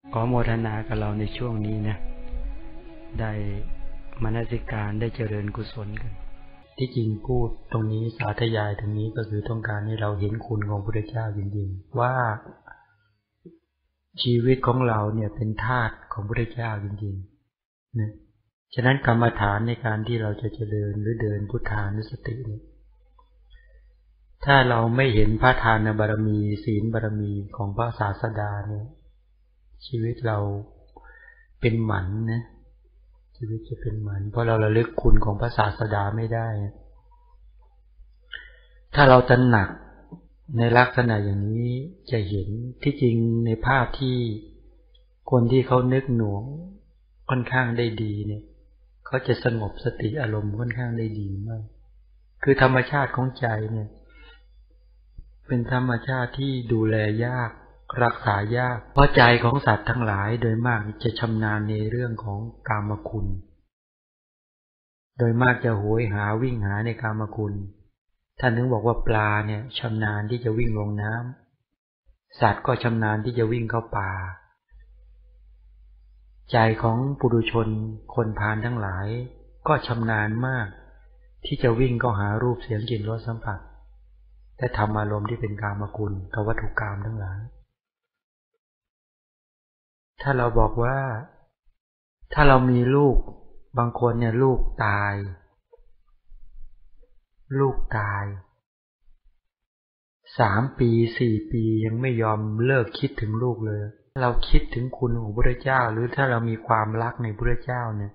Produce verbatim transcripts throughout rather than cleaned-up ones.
ขอโมทนากับเราในช่วงนี้นะได้มนสิการได้เจริญกุศลกันที่จริงพูดตรงนี้สาธยายตรงนี้ก็คือต้องการให้เราเห็นคุณของพระพุทธเจ้าจริงๆว่าชีวิตของเราเนี่ยเป็นทาสของพระพุทธเจ้าจริงๆนะฉะนั้นกรรมฐานในการที่เราจะเจริญหรือเดินพุทธานุสติเนี่ยถ้าเราไม่เห็นพระทานบารมีศีลบารมีของพระศาสดาเนี่ยชีวิตเราเป็นหมันนะชีวิตจะเป็นหมันเพราะเราระลึกคุณของพระศาสดาไม่ได้ถ้าเราตระหนักในลักษณะอย่างนี้จะเห็นที่จริงในภาพที่คนที่เขานึกหน่วงค่อนข้างได้ดีเนี่ยเขาจะสงบสติอารมณ์ค่อนข้างได้ดีมากคือธรรมชาติของใจเนี่ยเป็นธรรมชาติที่ดูแลยากรักษายากเพราะใจของสัตว์ทั้งหลายโดยมากจะชำนาญในเรื่องของกามคุณโดยมากจะโหยหาวิ่งหาในกามคุณท่านถึงบอกว่าปลาเนี่ยชำนาญที่จะวิ่งลงน้ำสัตว์ก็ชำนาญที่จะวิ่งเข้าป่าใจของปุถุชนคนพาลทั้งหลายก็ชำนาญมากที่จะวิ่งเข้าหารูปเสียงกลิ่นรสสัมผัสแต่ธรรมอารมณ์ที่เป็นกามคุณกับวัตถุกรรมทั้งหลายถ้าเราบอกว่าถ้าเรามีลูกบางคนเนี่ยลูกตายลูกตายสามปีสี่ปียังไม่ยอมเลิกคิดถึงลูกเลยเราคิดถึงคุณของพระพุทธเจ้าหรือถ้าเรามีความรักในพระพุทธเจ้าเนี่ย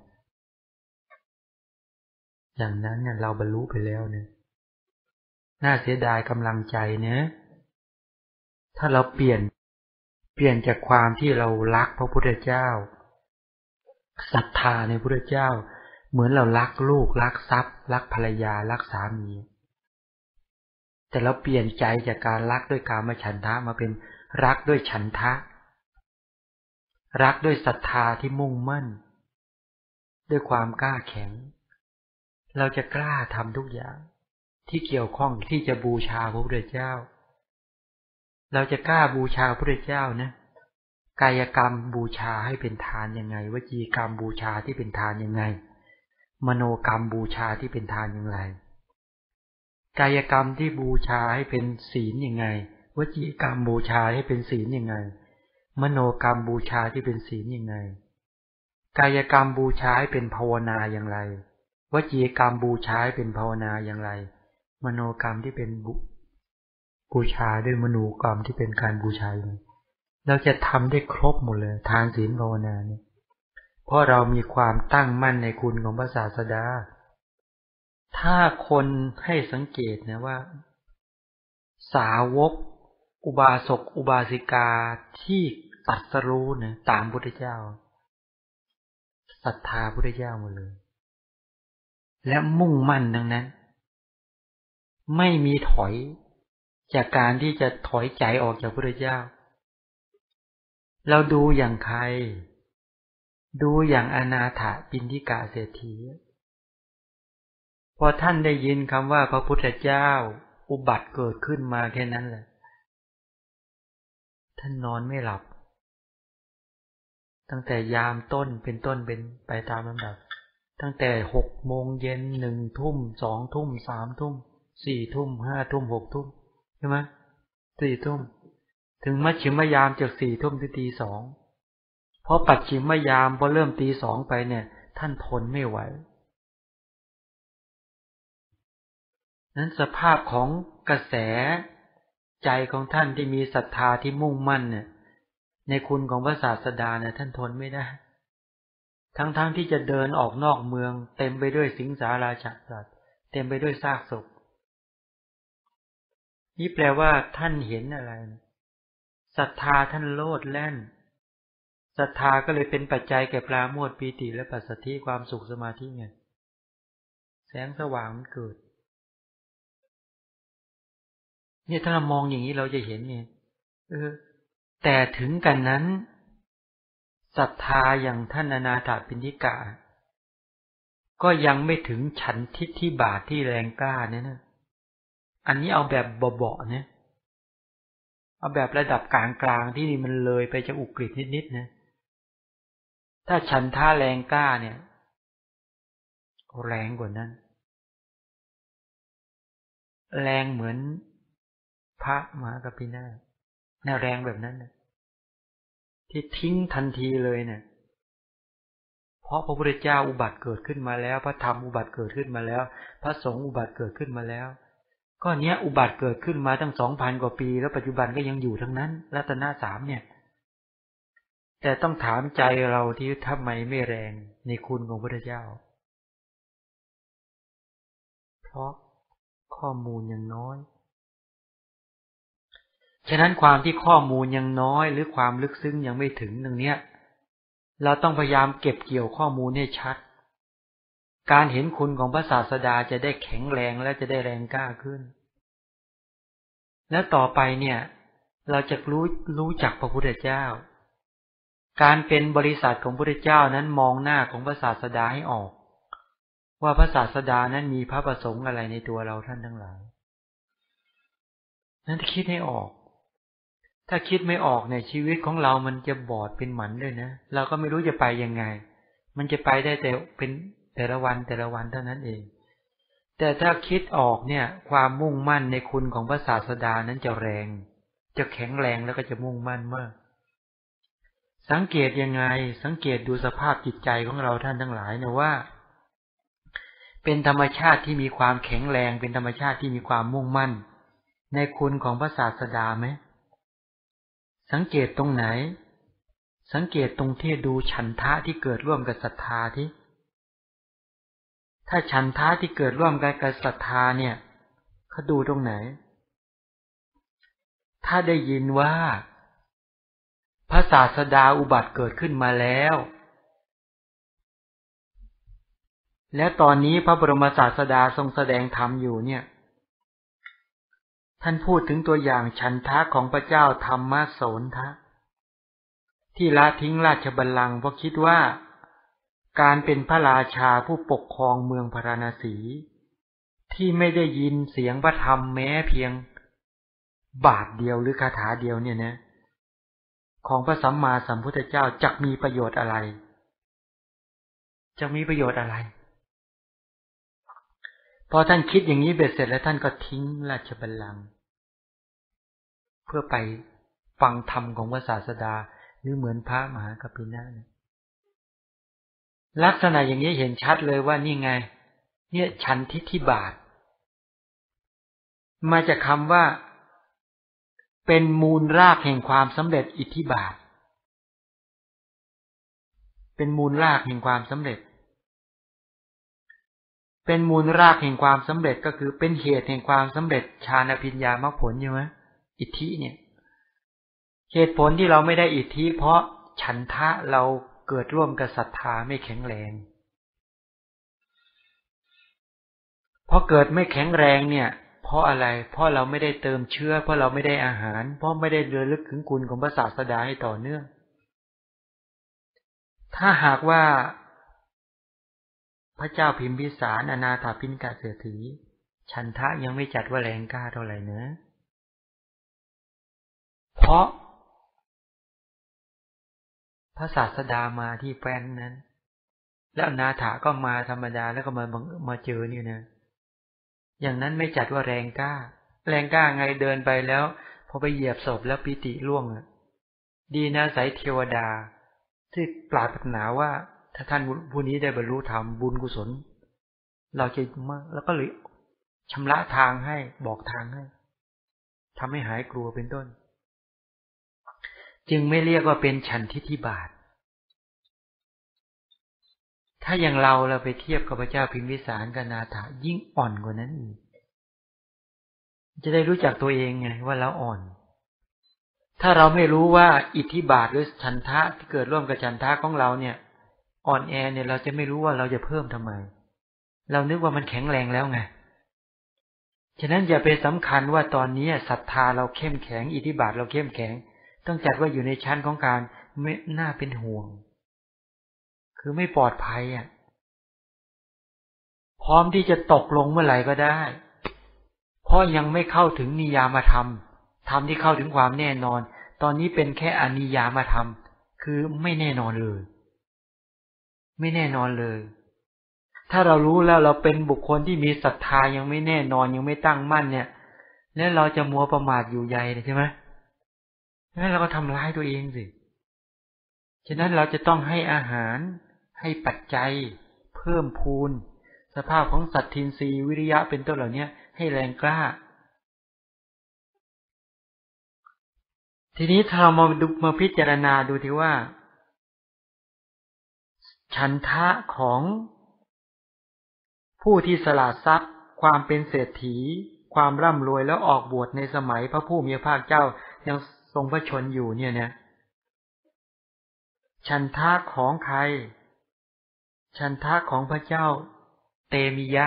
อย่างนั้นเนี่ยเราบรรลุไปแล้วเนี่ยน่าเสียดายกำลังใจเนี่ยถ้าเราเปลี่ยนเปลี่ยนจากความที่เรารักพระพุทธเจ้าศรัทธาในพระพุทธเจ้าเหมือนเรารักลูกรักทรัพย์รักภรรยารักสามีแต่เราเปลี่ยนใจจากการรักด้วยกามฉันทะมาเป็นรักด้วยฉันทะรักด้วยศรัทธาที่มุ่งมั่นด้วยความกล้าแข็งเราจะกล้าทำทุกอย่างที่เกี่ยวข้องที่จะบูชาพระพุทธเจ้าเราจะกล้าบูชาพระพุทธเจ้านะกายกรรมบูชาให้เป็นทานยังไงวจีกรรมบูชาที่เป็นทานยังไงมโนกรรมบูชาที่เป็นทานอย่างไรกายกรรมที่บูชาให้เป็นศีลยังไงวจีกรรมบูชาให้เป็นศีลยังไงมโนกรรมบูชาที่เป็นศีลยังไงกายกรรมบูชาให้เป็นภาวนาอย่างไรวจีกรรมบูชาให้เป็นภาวนาอย่างไรมโนกรรมที่เป็นบูชาด้วยมโนกรรมที่เป็นการบูชาเราจะทำได้ครบหมดเลยทานศีลภาวนาเนี่ยเพราะเรามีความตั้งมั่นในคุณของพระศาสดาถ้าคนให้สังเกตนะว่าสาวกอุบาสกอุบาสิกาที่ตรัสรู้นะตามพุทธเจ้าศรัทธาพุทธเจ้าหมดเลยและมุ่งมั่นดังนั้นไม่มีถอยจากการที่จะถอยใจออกจากพุทธเจ้าเราดูอย่างใครดูอย่างอนาถปิณฑิกะเศรษฐีพอท่านได้ยินคำว่าพระพุทธเจ้าอุบัติเกิดขึ้นมาแค่นั้นแหละท่านนอนไม่หลับตั้งแต่ยามต้นเป็นต้นเป็นไปตามลำดับตั้งแต่หกโมงเย็นหนึ่งทุ่มสองทุ่มสามทุ่มสี่ทุ่มห้าทุ่มหกทุ่มใช่ไหมสี่ทุ่มถึงมัชฌิมยามจากสี่ทุ่มถึงตีสองเพราะปัจฉิมยามพอเริ่มตีสองไปเนี่ยท่านทนไม่ไหวนั้นสภาพของกระแสใจของท่านที่มีศรัทธาที่มุ่งมั่นเนี่ยในคุณของพระศาสดาเนี่ยท่านทนไม่ได้ทั้งๆ ท, ที่จะเดินออกนอกเมืองเต็มไปด้วยสิงสาราสัตว์เต็มไปด้วยซากศพนี่แปลว่าท่านเห็นอะไรศรัทธาท่านโลดแล่นศรัทธาก็เลยเป็นปัจจัยแก่ปราโมทย์ปีติและปัสสัทธิความสุขสมาธิไงแสงสว่างมันเกิดเนี่ยถ้าเรามองอย่างนี้เราจะเห็นไงเออแต่ถึงกันนั้นศรัทธาอย่างท่านอนาถปิณฑิกะก็ยังไม่ถึงฉันทิฏฐิบาทที่แรงกล้าเนี่ยนะอันนี้เอาแบบเบาๆเนี่ยเอาแบบระดับกลางๆที่นี่มันเลยไปจากอุกฤษนิดๆนะถ้าฉันทะแรงกล้าเนี่ยแรงกว่านั้นแรงเหมือนพระมหากัปปินาศแนวแรงแบบนั้นนะที่ทิ้งทันทีเลยเนี่ยเพราะพระพุทธเจ้าอุบัติเกิดขึ้นมาแล้วพระธรรมอุบัติเกิดขึ้นมาแล้วพระสงฆ์อุบัติเกิดขึ้นมาแล้วก็เนี้ยอุบัติเกิดขึ้นมาตั้ง สองพัน กว่าปีแล้วปัจจุบันก็ยังอยู่ทั้งนั้นรัตนะสามเนี่ยแต่ต้องถามใจเราที่ทำไมไม่แรงในคุณของพระพุทธเจ้าเพราะข้อมูลยังน้อยฉะนั้นความที่ข้อมูลยังน้อยหรือความลึกซึ้งยังไม่ถึงตรงเนี้ยเราต้องพยายามเก็บเกี่ยวข้อมูลให้ชัดการเห็นคุณของพระศาสดาจะได้แข็งแรงและจะได้แรงกล้าขึ้นและต่อไปเนี่ยเราจะรู้รู้จักพระพุทธเจ้าการเป็นบริษัทของพระพุทธเจ้านั้นมองหน้าของพระศาสดาให้ออกว่าพระศาสดานั้นมีพระประสงค์อะไรในตัวเราท่านทั้งหลายนั้นคิดให้ออกถ้าคิดไม่ออกในชีวิตของเรามันจะบอดเป็นหมันด้วยนะเราก็ไม่รู้จะไปยังไงมันจะไปได้แต่เป็นแต่ละวันแต่ละวันเท่านั้นเองแต่ถ้าคิดออกเนี่ยความมุ่งมั่นในคุณของพระศาสดานั้นจะแรงจะแข็งแรงแล้วก็จะมุ่งมั่นมากสังเกตยังไงสังเกตดูสภาพจิตใจของเราท่านทั้งหลายนะว่าเป็นธรรมชาติที่มีความแข็งแรงเป็นธรรมชาติที่มีความมุ่งมั่นในคุณของพระศาสดาไหมสังเกตตรงไหนสังเกตตรงที่ดูฉันทะที่เกิดร่วมกับศรัทธาที่ถ้าฉันทะที่เกิดร่วมกันกับศรัทธาเนี่ยเขาดูตรงไหนถ้าได้ยินว่าพระศาสดาอุบัติเกิดขึ้นมาแล้วและตอนนี้พระบรมศาสดาทรงแสดงธรรมอยู่เนี่ยท่านพูดถึงตัวอย่างฉันทะของพระเจ้าธรรมโสนทะที่ละทิ้งราชบัลลังก์เพราะคิดว่าการเป็นพระราชาผู้ปกครองเมืองพาราณสีที่ไม่ได้ยินเสียงพระธรรมแม้เพียงบาทเดียวหรือคาถาเดียวเนี่ยนะของพระสัมมาสัมพุทธเจ้าจักมีประโยชน์อะไรจะมีประโยชน์อะไรพอท่านคิดอย่างนี้เบ็ดเสร็จแล้วท่านก็ทิ้งราชบัลลังก์เพื่อไปฟังธรรมของพระศาสดาหรือเหมือนพระมหากัปปินาศลักษณะอย่างนี้เห็นชัดเลยว่านี่ไงเนี่ยฉันทิฏฐิบาทมาจากคำว่าเป็นมูลรากแห่งความสำเร็จอิทธิบาทเป็นมูลรากแห่งความสำเร็จเป็นมูลรากแห่งความสำเร็จก็คือเป็นเหตุแห่งความสำเร็จฌานอภิญญามรรคผลใช่ไหมอิทธิเนี่ยเหตุผลที่เราไม่ได้อิทธิเพราะฉันทะเราเกิดร่วมกับศรัทธาไม่แข็งแรงเพราะเกิดไม่แข็งแรงเนี่ยเพราะอะไรเพราะเราไม่ได้เติมเชื้อเพราะเราไม่ได้อาหารเพราะไม่ได้ระลึกถึงคุณของพระศาสดาให้ต่อเนื่องถ้าหากว่าพระเจ้าพิมพิสารอนาถปิณกเศรษฐีฉันทะยังไม่จัดว่าแรงกล้าเท่าไหร่นะเพราะพระศาสดามาที่แฟนนั้นแล้วอนาถาก็มาธรรมดาแล้วก็มามาเจอนี่นะอย่างนั้นไม่จัดว่าแรงกล้าแรงกล้าไงเดินไปแล้วพอไปเหยียบศพแล้วปิติร่วงอ่ะดีนะสายเทวดาที่ปรารถนาว่าถ้าท่านผู้นี้ได้บรรลุธรรมบุญกุศลเราจะมาแล้วก็เลยชำระทางให้บอกทางให้ทำให้หายกลัวเป็นต้นจึงไม่เรียกว่าเป็นฉันทิฏฐิบาทถ้าอย่างเราเราไปเทียบกับพระเจ้าพิมพิสารกับนาถายิ่งอ่อนกว่านั้นอีกจะได้รู้จักตัวเองไงว่าเราอ่อนถ้าเราไม่รู้ว่าอิทธิบาทหรือฉันทะที่เกิดร่วมกับฉันทะของเราเนี่ยอ่อนแอเนี่ยเราจะไม่รู้ว่าเราจะเพิ่มทำไมเรานึกว่ามันแข็งแรงแล้วไงฉะนั้นอย่าไปสำคัญว่าตอนนี้ศรัทธาเราเข้มแข็งอิทธิบาทเราเข้มแข็งต้องจัดว่าอยู่ในชั้นของการไม่น่าเป็นห่วงคือไม่ปลอดภัยอ่ะพร้อมที่จะตกลงเมื่อไหร่ก็ได้เพราะยังไม่เข้าถึงนิยามธรรมธรรมที่เข้าถึงความแน่นอนตอนนี้เป็นแค่อนิยามธรรมคือไม่แน่นอนเลยไม่แน่นอนเลยถ้าเรารู้แล้วเราเป็นบุคคลที่มีศรัทธายังไม่แน่นอนยังไม่ตั้งมั่นเนี่ยแล้วเราจะมัวประมาทอยู่ใยใช่ไหมงั้นเราก็ทำร้ายตัวเองสิฉะนั้นเราจะต้องให้อาหารให้ปัจจัยเพิ่มพูนสภาพของสัตทินรีวิริยะเป็นต้นเหล่านี้ให้แรงกล้าทีนี้ถ้าเรามาดูมาพิจารณาดูที่ว่าฉันทะของผู้ที่สละทรัพย์ความเป็นเศรษฐีความร่ำรวยแล้วออกบวชในสมัยพระผู้มีพระภาคเจ้ายังทรงพระชนอยู่เนี่ยเนี่ยฉันทะของใครฉันทะของพระเจ้าเตมิยะ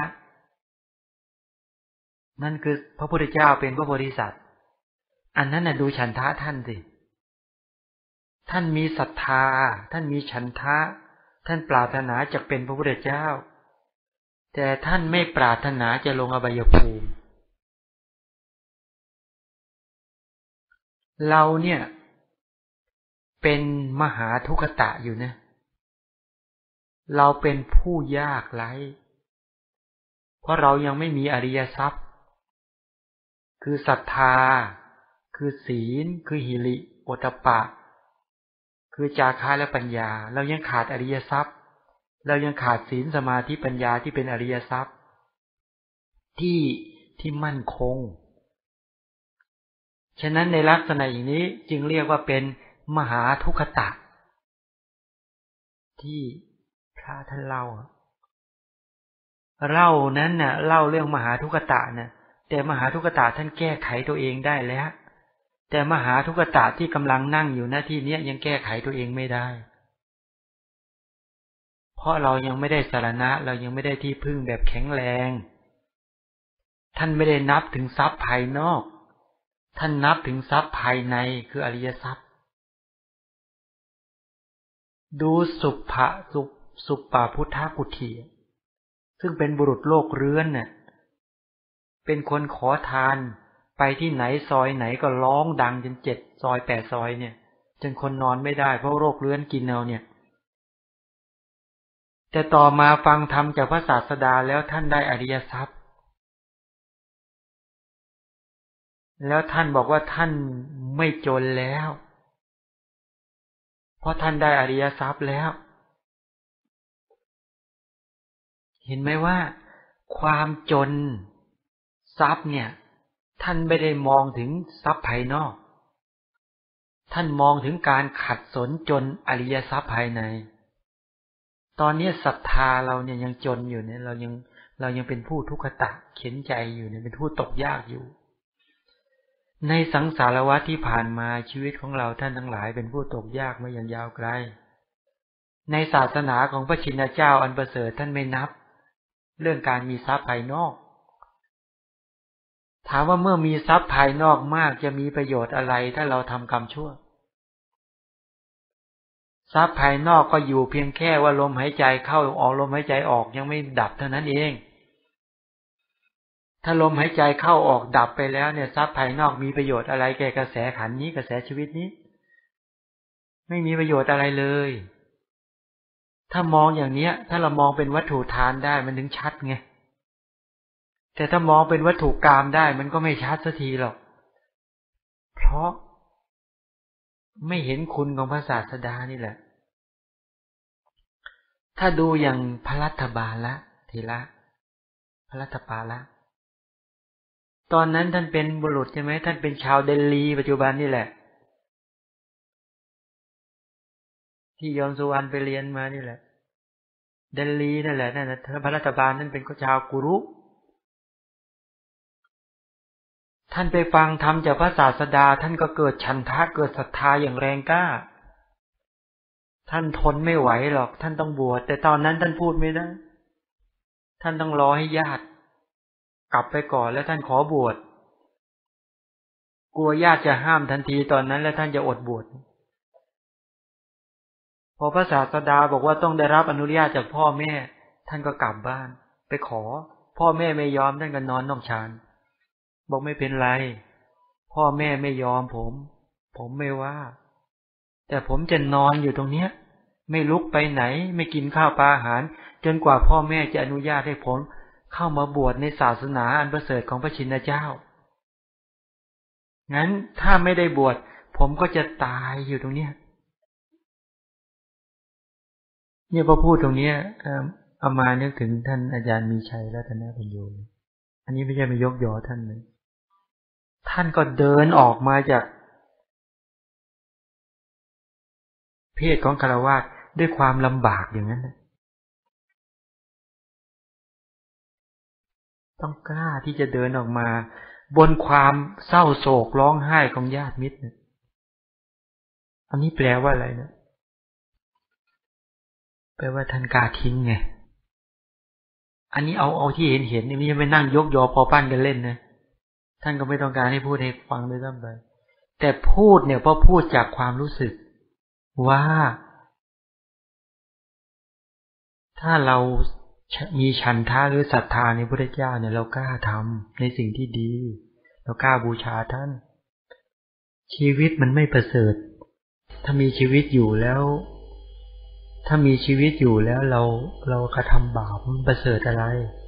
นั่นคือพระพุทธเจ้าเป็นพระโพธิสัตว์อันนั้นน่ะดูฉันทะท่านสิท่านมีศรัทธาท่านมีฉันทะท่านปรารถนาจะเป็นพระพุทธเจ้าแต่ท่านไม่ปรารถนาจะลงอบายภูมิเราเนี่ยเป็นมหาทุกตะอยู่นะเราเป็นผู้ยากไร้เพราะเรายังไม่มีอริยทรัพย์คือศรัทธาคือศีลคือหิริโอตตัปปะคือจาคะและปัญญาเรายังขาดอริยทรัพย์เรายังขาดศีลสมาธิปัญญาที่เป็นอริยทรัพย์ที่ที่มั่นคงฉะนั้นในลักษณะอย่างนี้จึงเรียกว่าเป็นมหาทุกขตะที่พระท่านเล่าเล่านั้นน่ะเล่าเรื่องมหาทุกขตะน่ะแต่มหาทุกขตะท่านแก้ไขตัวเองได้แล้วแต่มหาทุกขตะที่กำลังนั่งอยู่หน้าที่นี้ยังแก้ไขตัวเองไม่ได้เพราะเรายังไม่ได้สรณะเรายังไม่ได้ที่พึ่งแบบแข็งแรงท่านไม่ได้นับถึงทรัพย์ภายนอกท่านนับถึงทรัพย์ภายในคืออริยทรัพย์ดูสุภะสุสุปาพุทธกุฏีซึ่งเป็นบุรุษโลกเรื้อนเนี่ยเป็นคนขอทานไปที่ไหนซอยไหนก็ร้องดังจนเจ็ดซอยแปดซอยเนี่ยจนคนนอนไม่ได้เพราะโรคเรื้อนกินเอาเนี่ยแต่ต่อมาฟังธรรมจากพระศาสดาแล้วท่านได้อริยทรัพย์แล้วท่านบอกว่าท่านไม่จนแล้วเพราะท่านได้อริยทรัพย์แล้วเห็นไหมว่าความจนทรัพย์เนี่ยท่านไม่ได้มองถึงทรัพย์ภายนอกท่านมองถึงการขัดสนจนอริยทรัพย์ภายในตอนนี้ศรัทธาเราเนี่ยยังจนอยู่เนี่ยเรายังเรายังเป็นผู้ทุกขตะเข็นใจอยู่เนี่ยเป็นผู้ตกยากอยู่ในสังสารวัฏที่ผ่านมาชีวิตของเราท่านทั้งหลายเป็นผู้ตกยากมาอย่างยาวไกลในศาสนาของพระชินเจ้าอันประเสริฐท่านไม่นับเรื่องการมีทรัพย์ภายนอกถามว่าเมื่อมีทรัพย์ภายนอกมากจะมีประโยชน์อะไรถ้าเราทำกรรมชั่วทรัพย์ภายนอกก็อยู่เพียงแค่ว่าลมหายใจเข้าออกลมหายใจออกยังไม่ดับเท่านั้นเองถ้าลมหายใจเข้าออกดับไปแล้วเนี่ยทรัพย์ภายนอกมีประโยชน์อะไรแก่กระแสขันธ์นี้กระแสชีวิตนี้ไม่มีประโยชน์อะไรเลยถ้ามองอย่างเนี้ยถ้าเรามองเป็นวัตถุทานได้มันถึงชัดไงแต่ถ้ามองเป็นวัตถุกามได้มันก็ไม่ชัดสักทีหรอกเพราะไม่เห็นคุณของพระศาสดานี่แหละถ้าดูอย่างพระรัตบาละเถระพระรัตบาละตอนนั้นท่านเป็นบุรุษใช่ไหมท่านเป็นชาวเดลีปัจจุบันนี่แหละที่ยมสุวรรณไปเรียนมานี่แหละเดลีนั่นแหละนั่นนะพระรัตบาลนั่นเป็นชาวกุรุท่านไปฟังธรรมจากพระศาสดาท่านก็เกิดฉันทะเกิดศรัทธาอย่างแรงกล้าท่านทนไม่ไหวหรอกท่านต้องบวชแต่ตอนนั้นท่านพูดไม่ได้ท่านต้องรอให้ญาติกลับไปก่อนแล้วท่านขอบวชกลัวญาติจะห้ามทันทีตอนนั้นแล้วท่านจะอดบวชพอพระศาสดาบอกว่าต้องได้รับอนุญาตจากพ่อแม่ท่านก็กลับบ้านไปขอพ่อแม่ไม่ยอมท่านก็นอนนอกชานบอกไม่เป็นไรพ่อแม่ไม่ยอมผมผมไม่ว่าแต่ผมจะนอนอยู่ตรงเนี้ยไม่ลุกไปไหนไม่กินข้าวปลาอาหารจนกว่าพ่อแม่จะอนุญาตให้ผมเข้ามาบวชในศาสนาอันประเสริฐของพระชินเจ้างั้นถ้าไม่ได้บวชผมก็จะตายอยู่ตรงเนี้ยเนี่ยพอพูดตรงเนี้ยเอามานึกถึงท่านอาจารย์มีชัยรัตนปัญโยอันนี้ไม่ใช่ไปยกยอท่านเลยท่านก็เดินออกมาจากเพศของฆราวาสด้วยความลำบากอย่างนั้นต้องกล้าที่จะเดินออกมาบนความเศร้าโศกร้องไห้ของญาติมิตรอันนี้แปลว่าอะไรนะแปลว่าท่านกล้าทิ้งไงอันนี้เอาเอาที่เห็นเห็นนี่ไม่ใช่ไปนั่งยกยอพอปั้นกันเล่นนะท่านก็ไม่ต้องการให้พูดให้ฟังด้วยซ้ำไปแต่พูดเนี่ยเพราะพูดจากความรู้สึกว่าถ้าเรามีฉันทะหรือศรัทธาในพระพุทธเจ้าเนี่ยเรากล้าทำในสิ่งที่ดีเรากล้าบูชาท่านชีวิตมันไม่ประเสริฐถ้ามีชีวิตอยู่แล้วถ้ามีชีวิตอยู่แล้วเราเรากระทำบาปมันประเสริฐอะไร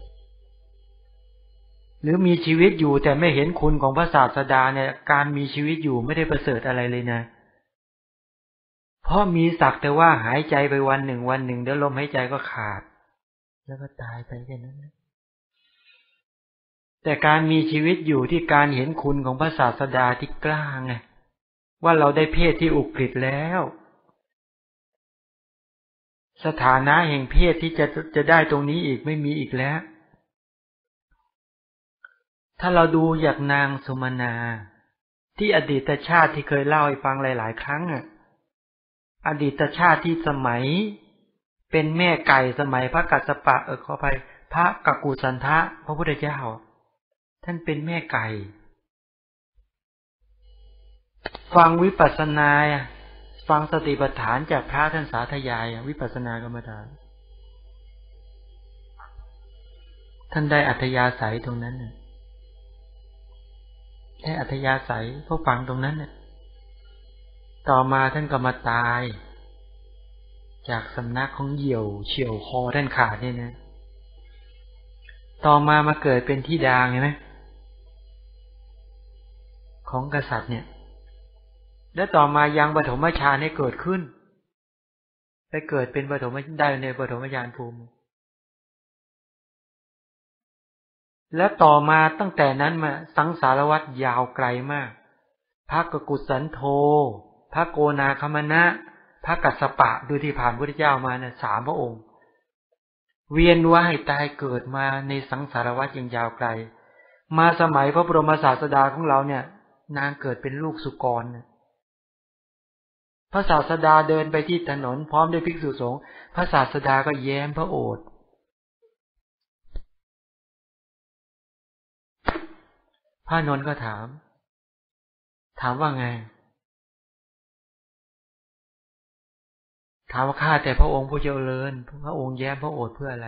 หรือมีชีวิตอยู่แต่ไม่เห็นคุณของพระศาสดาเนี่ยการมีชีวิตอยู่ไม่ได้ประเสริฐอะไรเลยนะเพราะมีสักแต่ว่าหายใจไปวันหนึ่งวันหนึ่งเดี๋ยวลมหายใจก็ขาดแล้วก็ตายไปแค่นั้นแต่การมีชีวิตอยู่ที่การเห็นคุณของพระศาสดาที่กล้าไงว่าเราได้เพศที่อุกฤษแล้วสถานะแห่งเพศที่จะจะได้ตรงนี้อีกไม่มีอีกแล้วถ้าเราดูอย่างนางสุมนาที่อดีตชาติที่เคยเล่าให้ฟังหลายๆครั้งอ่ะอดีตชาติที่สมัยเป็นแม่ไก่สมัยพระกัสสปะเออขออภัยพระกักกุสันทะพระพุทธเจ้าท่านเป็นแม่ไก่ฟังวิปัสสนาฟังสติปัฏฐานจากพระท่านสาธยายวิปัสสนากรรมฐานท่านได้อัธยาศัยตรงนั้นได้อัธยาศัยเพราะฟังตรงนั้นต่อมาท่านก็มาตายจากสำนักของเหยี่ยวเฉี่ยวคอท่านขาดเนี่ยนะต่อมามาเกิดเป็นธิดาเห็นไหมของกษัตริย์เนี่ยและต่อมายังปฐมฌานให้เกิดขึ้นไปเกิดเป็นปฐมได้ในปฐมฌานภูมิและต่อมาตั้งแต่นั้นมาสังสารวัฏยาวไกลมากพระกกุสันโธพระโกนาคมนะพระกัสสปะดูที่ผ่านพระพุทธเจ้ามาเนี่ยสามพระองค์เวียนว่ายตายเกิดมาในสังสารวัฏยังยาวไกลมาสมัยพระบรมศาสดาของเราเนี่ยนางเกิดเป็นลูกสุกรพระศาสดาเดินไปที่ถนนพร้อมด้วยภิกษุสงฆ์พระศาสดาก็แย้มพระโอษฐ์พระนนท์ก็ถามถามว่าไงถามว่าข้าแต่พระองค์ผู้เจริญพระองค์แย้มพระโอษฐ์เพื่ออะไร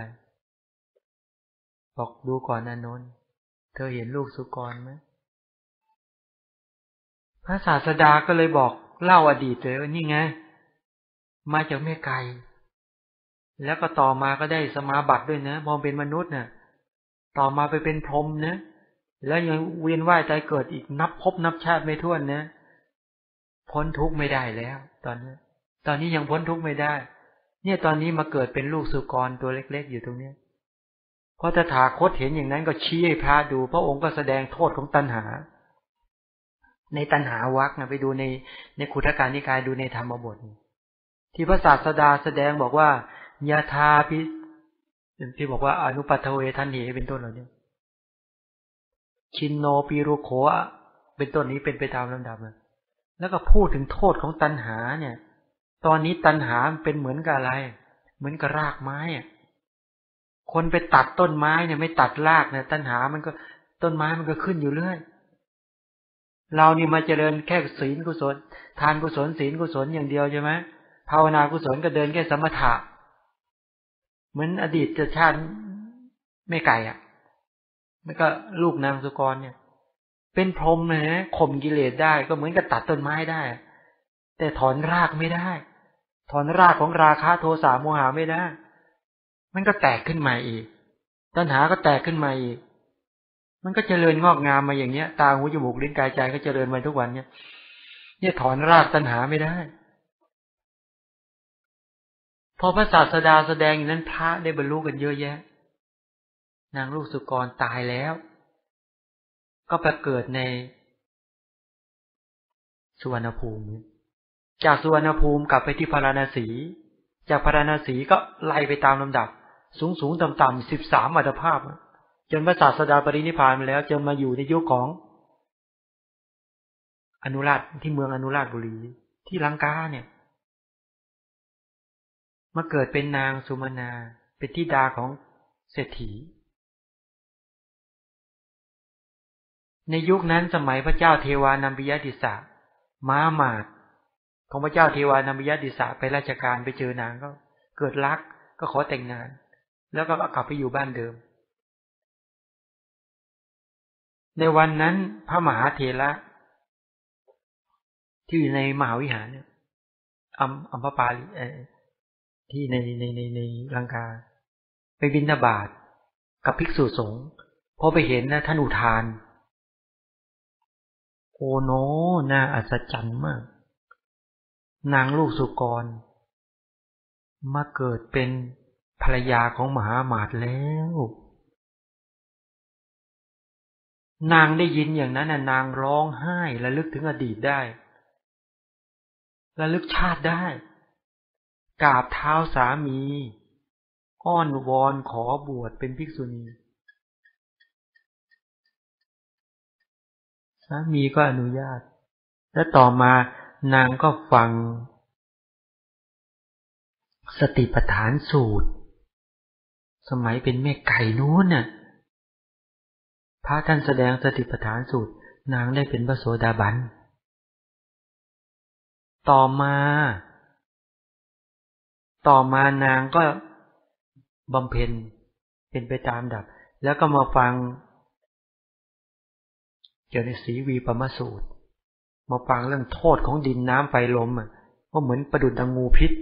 บอกดูก่อนอานนท์เธอเห็นลูกสุกรไหมพระศาสดาก็เลยบอกเล่าอดีตเลยว่านี่ไงมาจากแม่ไก่แล้วก็ต่อมาก็ได้สมาบัติด้วยนะพอเป็นมนุษย์เนี่ยต่อมาไปเป็นพรหมนะแล้วยังเวียนว่ายตายเกิดอีกนับภพนับชาติไม่ถ้วนนะพ้นทุกข์ไม่ได้แล้วตอนนี้ตอนนี้ยังพ้นทุกข์ไม่ได้เนี่ยตอนนี้มาเกิดเป็นลูกสุกรตัวเล็กๆอยู่ตรงนี้พอตถาคตเห็นอย่างนั้นก็ชี้ให้พระดูพระองค์ก็แสดงโทษของตัณหาในตัณหาวรรคนะไปดูในในขุททกานิกายดูในธรรมบทที่พระศาสดาแสดงบอกว่ายาทาพิที่บอกว่าอนุปัทเวทันเหเป็นต้นเหล่านี้ชินโนปีรุโขะเป็นต้นนี้เป็นไปตามลำดับเลยแล้วก็พูดถึงโทษของตัณหาเนี่ยตอนนี้ตัณหาเป็นเหมือนกับอะไรเหมือนกับรากไม้คนไปตัดต้นไม้เนี่ยไม่ตัดรากเนี่ยตัณหามันก็ต้นไม้มันก็ขึ้นอยู่เรื่อยเรานี่มาเจริญแค่ศีลกุศลทานกุศลศีลกุศลอย่างเดียวใช่ไหมภาวนากุศลก็เดินแค่สมถะเหมือนอดีตชาติไม่ไกลอ่ะแล้วก็ลูกนางสุกรเนี่ยเป็นพรหมนะข่มกิเลสได้ก็เหมือนกับตัดต้นไม้ได้แต่ถอนรากไม่ได้ถอนรากของราคะโทสะโมหะไม่ได้มันก็แตกขึ้นมาอีกตัณหาก็แตกขึ้นมาอีกมันก็เจริญงอกงามมาอย่างเนี้ยตาหูจมูกลิ้นกายใจก็เจริญมาทุกวันเนี่ยเนี่ยถอนรากตัณหาไม่ได้พอพระศาสดาแสดงอย่างนั้นพระได้บรรลุกันเยอะแยะนางลูกสุกรตายแล้วก็ไปเกิดในสุวรรณภูมิจากสุวรรณภูมิกลับไปที่พาราณสีจากพาราณสีก็ไล่ไปตามลำดับสูงสูงต่ำต่ำสิบสามอัตภาพจนพระศาสดาปรินิพพานไปแล้วจนมาอยู่ในยุคของอนุราชที่เมืองอนุราชบุรีที่ลังกาเนี่ยมาเกิดเป็นนางสุมาณาเป็นธิดาของเศรษฐีในยุคนั้นสมัยพระเจ้าเทวานัมปิยติสสะม้าหมาดของพระเจ้าเทวานัมปิยติสสะไปราชการไปเจอนางก็เกิดรักก็ขอแต่งงานแล้วก็กลับไปอยู่บ้านเดิมในวันนั้นพระมหาเถระที่อยู่ในมหาวิหารเนี่ยอัมอัมพปาลิที่ในในในในลังกาไปบิณฑบาตกับภิกษุสงฆ์พอไปเห็นนะท่านอุทานโอ้โนน่าอัศจรรย์มากนางลูกสุกรมาเกิดเป็นภรรยาของมหาอมาตย์แล้วนางได้ยินอย่างนั้นน่ะนางร้องไห้ระลึกถึงอดีตได้ระลึกชาติได้กราบเท้าสามีอ้อนวอนขอบวชเป็นภิกษุณีสามีก็อนุญาตและต่อมานางก็ฟังสติปัฏฐานสูตรสมัยเป็นแม่ไก่นู้นน่ะพระท่านแสดงสติปัฏฐานสูตรนางได้เป็นพระโสดาบันต่อมาต่อมานางก็บำเพ็ญเป็นไปตามดับแล้วก็มาฟังเกี่ยวกับสีวีปมสูตรมาฟังเรื่องโทษของดินน้ำไฟลมอ่ะว่าเหมือนประดุจดังงูพิษ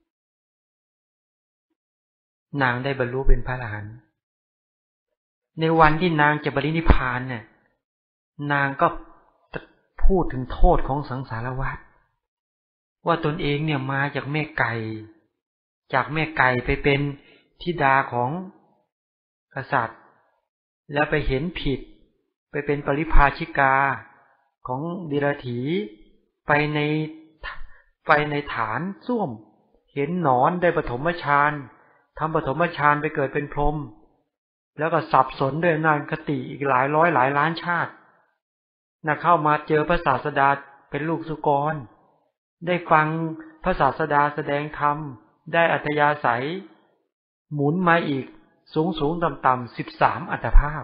นางได้บรรลุเป็นพระอรหันต์ในวันที่นางจะปรินิพพานเนี่ยนางก็พูดถึงโทษของสังสารวัฏว่าตนเองเนี่ยมาจากแม่ไก่จากแม่ไก่ไปเป็นธิดาของกษัตริย์แล้วไปเห็นผิดไปเป็นปริภาชิกาของดิรถีไปในไปในฐานส้วมเห็นหนอนได้ปฐมฌานทำปฐมฌานไปเกิดเป็นพรหมแล้วก็สับสนด้วยอำนาจคติอีกหลายร้อยหลายล้านชาติน่ะเข้ามาเจอพระศาสดาเป็นลูกสุกรได้ฟังพระศาสดาแสดงธรรมได้อัธยาศัยหมุนมาอีกสูงสูงต่ำต่ำสิบสามอัตภาพ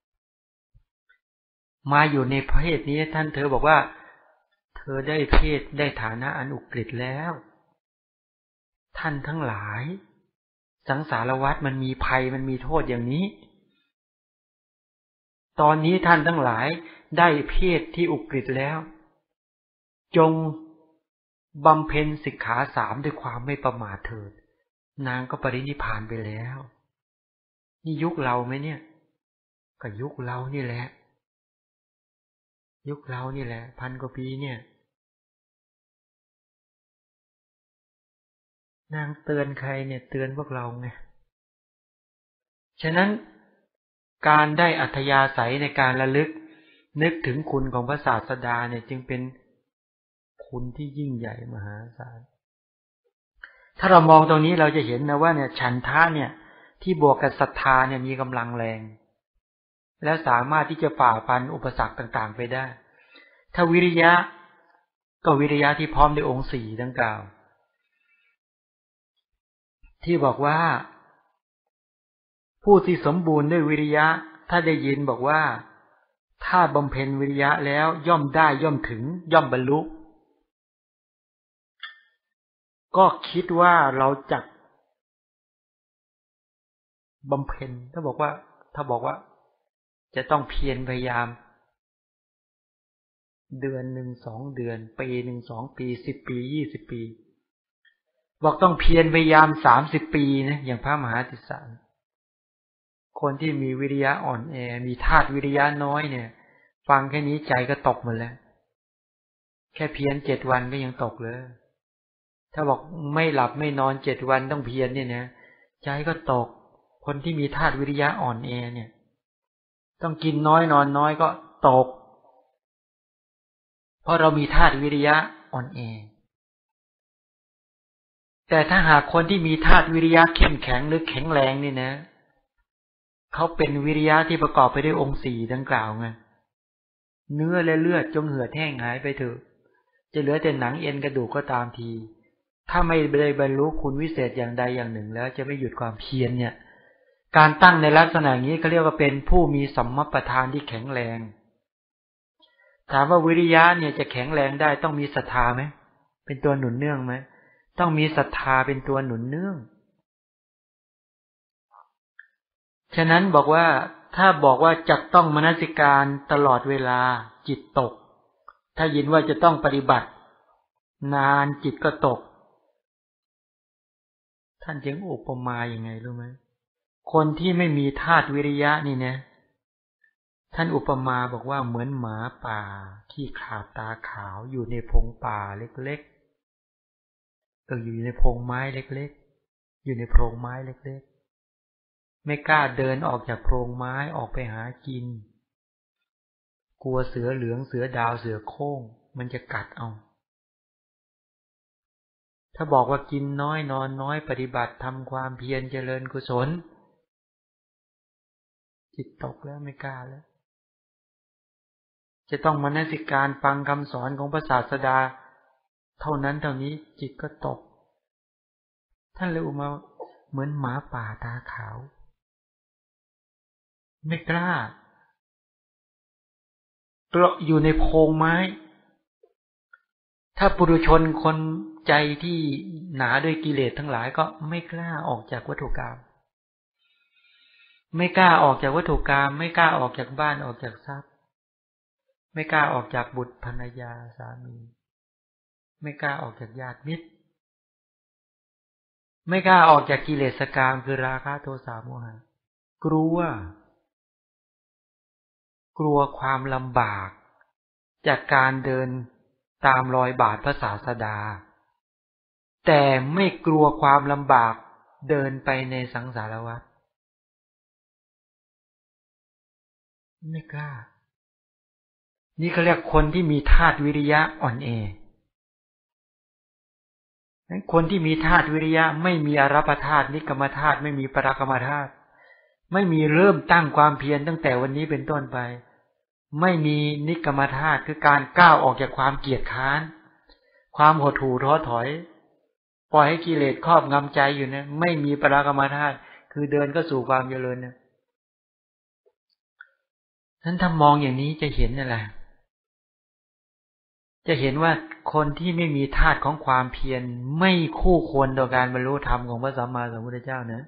มาอยู่ในเพศนี้ท่านเธอบอกว่าเธอได้เพศได้ฐานะอันอุกฤษแล้วท่านทั้งหลายสังสารวัฏมันมีภัยมันมีโทษอย่างนี้ตอนนี้ท่านทั้งหลายได้เพศที่อุกฤษแล้วจงบำเพ็ญสิกขาสามด้วยความไม่ประมาทเถิดนางก็ปรินิพพานไปแล้วนี่ยุคเราไหมเนี่ยก็ยุคเรานี่แหละยุคเรานี่แหละพันกว่าปีเนี่ยนางเตือนใครเนี่ยเตือนพวกเราไงฉะนั้นการได้อัธยาศัยในการระลึกนึกถึงคุณของพระศาสดาเนี่ยจึงเป็นคุณที่ยิ่งใหญ่มหาศาลถ้าเรามองตรงนี้เราจะเห็นนะว่าเนี่ยฉันทะเนี่ยที่บวกกับศรัทธาเนี่ยมีกำลังแรงและสามารถที่จะฝ่าฟันอุปสรรคต่างๆไปได้ถ้าวิริยะก็วิริยะที่พร้อมด้วยองค์สี่ดังกล่าวที่บอกว่าผู้ที่สมบูรณ์ด้วยวิริยะถ้าได้ยินบอกว่าถ้าบำเพ็ญวิริยะแล้วย่อมได้ย่อมถึงย่อมบรรลุก็คิดว่าเราจะบำเพ็ญถ้าบอกว่าถ้าบอกว่าจะต้องเพียรพยายามเดือนหนึ่งสองเดือนปีหนึ่งสองปีสิบปียี่สิบปีบอกต้องเพียรพยายามสามสิบปีนะอย่างพระมหาติสสะคนที่มีวิริยะอ่อนแอมีธาตุวิริยะน้อยเนี่ยฟังแค่นี้ใจก็ตกหมดแล้วแค่เพียรเจ็ดวันก็ยังตกเลยถ้าบอกไม่หลับไม่นอนเจ็ดวันต้องเพียรเนี่ยนะใจก็ตกคนที่มีธาตุวิริยะอ่อนแอเนี่ยต้องกินน้อยนอนน้อยก็ตกเพราะเรามีธาตุวิริยะอ่อนแอแต่ถ้าหากคนที่มีธาตุวิริยะเข้มแข็งหรือแข็งแรงนี่นะเขาเป็นวิริยะที่ประกอบไปด้วยองค์สี่ดังกล่าวไงเนื้อและเลือดจงเหือดแห้งหายไปเถอะจะเหลือแต่หนังเอ็นกระดูกก็ตามทีถ้าไม่ได้บรรลุคุณวิเศษอย่างใดอย่างหนึ่งแล้วจะไม่หยุดความเพียรเนี่ยการตั้งในลักษณะนี้เขาเรียกว่าเป็นผู้มีสัมมัปปทานที่แข็งแรงถามว่าวิริยะเนี่ยจะแข็งแรงได้ต้องมีศรัทธาไหมเป็นตัวหนุนเนื่องไหมต้องมีศรัทธาเป็นตัวหนุนเนื่องฉะนั้นบอกว่าถ้าบอกว่าจะต้องมนสิการตลอดเวลาจิตตกถ้ายินว่าจะต้องปฏิบัตินานจิตก็ตกท่านจึงอุปมาอย่างไงรู้ไหมคนที่ไม่มีธาตุวิริยะนี่นะท่านอุปมาบอกว่าเหมือนหมาป่าที่ขาดตาขาวอยู่ในพงป่าเล็กๆเอออยู่ในพงไม้เล็กๆอยู่ในโพรงไม้เล็กๆไม่กล้าเดินออกจากโพรงไม้ออกไปหากินกลัวเสือเหลืองเสือดาวเสือโคร่งมันจะกัดเอาถ้าบอกว่ากินน้อยนอนน้อยปฏิบัติทำความเพียรเจริญกุศลจิตตกแล้วไม่กล้าแล้วจะต้องมนสิการฟังคำสอนของพระศาสดาเท่านั้นเท่านี้จิตก็ตกท่านเลยอุมาเหมือนหมาป่าตาขาวไม่กล้าเกาะอยู่ในโพรงไม้ถ้าปุถุชนคนใจที่หนาด้วยกิเลสทั้งหลายก็ไม่กล้าออกจากวัตถุกรรมไม่กล้าออกจากวัตถุกรรมไม่กล้าออกจากบ้านออกจากทรัพย์ไม่กล้าออกจากบุตรภรรยาสามีไม่กล้าออกจากญาติมิตรไม่กล้าออกจากกิเลสกามคือราคะโทสะโมหะกลัวกลัวความลำบากจากการเดินตามรอยบาทพระศาสดาแต่ไม่กลัวความลำบากเดินไปในสังสารวัฏไม่กล้านี่เขาเรียกคนที่มีธาตุวิริยะอ่อนแอคนที่มีธาตุวิริยะไม่มีอารัปธาตุนิกรรมธาตุไม่มีปรากรรมธาตุไม่มีเริ่มตั้งความเพียรตั้งแต่วันนี้เป็นต้นไปไม่มีนิกรรมธาตุคือการก้าวออกจากความเกียจค้านความหดหู่ท้อถอยปล่อยให้กิเลสครอบงำใจอยู่นะไม่มีปรากรรมธาตุคือเดินก็สู่ความเจริญนะท่านถ้ามองอย่างนี้จะเห็นอะไรจะเห็นว่าคนที่ไม่มีธาตุของความเพียรไม่คู่ควรต่อการบรรลุธรรมของพระสัมมาสัมพุทธเจ้านะ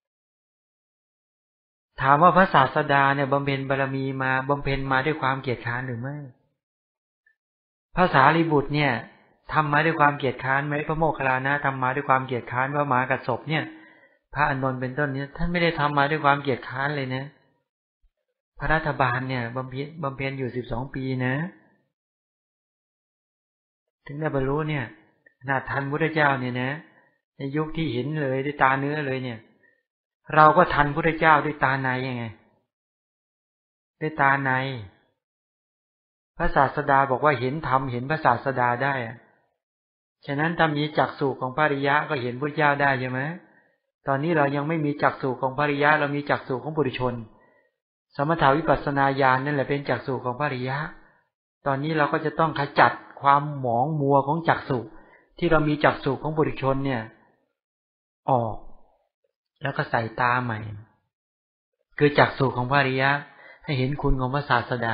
ถามว่าพระศาสดาเนี่ยบำเพ็ญบารมีมาบำเพ็ญมาด้วยความเกียจค้านหรือไม่พระสารีบุตรเนี่ยทำมาด้วยความเกียจค้านไหมพระโมคคัลลานะทำมาด้วยความเกียจค้านพระมหากัสสปเนี่ยพระอานนท์เป็นต้นเนี่ยท่านไม่ได้ทำมาด้วยความเกียจค้านเลยนะพระรัฐบาลเนี่ยบำเพ็ญบำเพ็ญอยู่สิบสองปีนะถึงได้บรรลุเนี่ยนาทันพุทธเจ้าเนี่ยนะในยุคที่เห็นเลยด้วยตาเนื้อเลยเนี่ยเราก็ทันพุทธเจ้าด้วยตาในยังไงด้วยตาในพระศาสดาบอกว่าเห็นธรรมเห็นพระศาสดาได้ฉะนั้นถ้ามีจักษุของพระอริยะก็เห็นพุทธเจ้าได้ใช่ไหมตอนนี้เรายังไม่มีจักษุของพระอริยะเรามีจักษุของปุถุชนสมถาวิปัสสนาญาณนั่นแหละเป็นจักษุของพระอริยะตอนนี้เราก็จะต้องขจัดความหมองมัวของจักษุที่เรามีจักษุของปุถุชนเนี่ยออกแล้วก็ใส่ตาใหม่คือจักษุของพระอริยะให้เห็นคุณของพระศาสดา